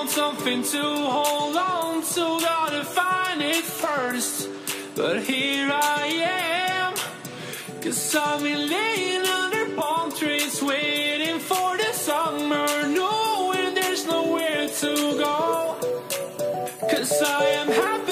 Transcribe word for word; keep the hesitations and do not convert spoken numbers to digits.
want something to hold on to, gotta find it first. But here I am, 'cause I've been laying under palm trees, waiting for the summer, knowing there's nowhere to go. 'Cause I am happy